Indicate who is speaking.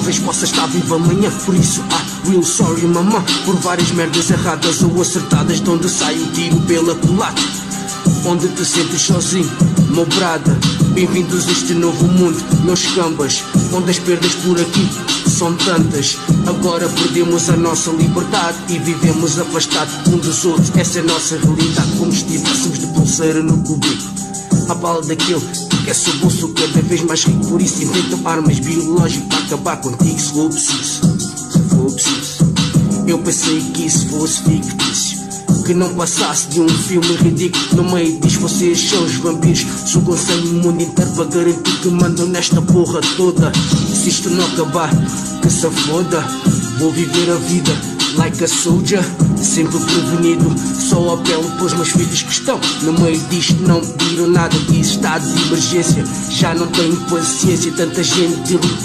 Speaker 1: talvez possa estar viva amanhã. Por isso, real sorry mamã, por várias merdas erradas ou acertadas, de onde sai o tiro pela culatra, onde te sentes sozinho, meu brada. Bem-vindos a este novo mundo, meus cambas, onde as perdas por aqui são tantas. Agora perdemos a nossa liberdade e vivemos afastados um dos outros. Essa é a nossa realidade, como se estivéssemos de pulseira no cubico, à bala daquele que quer seu bolso cada vez mais rico. Por isso inventam armas biológicas para acabar contigo se for preciso. Eu pensei que isso fosse fictício, que não passasse de um filme ridículo. No meio diz vocês são os vampiros, sugam sangue no mundo inteiro para garantir que mandam nesta porra toda. Se isto não acabar, que se foda. Vou viver a vida like a soldier, sempre prevenido. Só apelo para os meus filhos que estão no meio disto, não pediram nada. Diz estado de emergência, já não tenho paciência. Tanta gente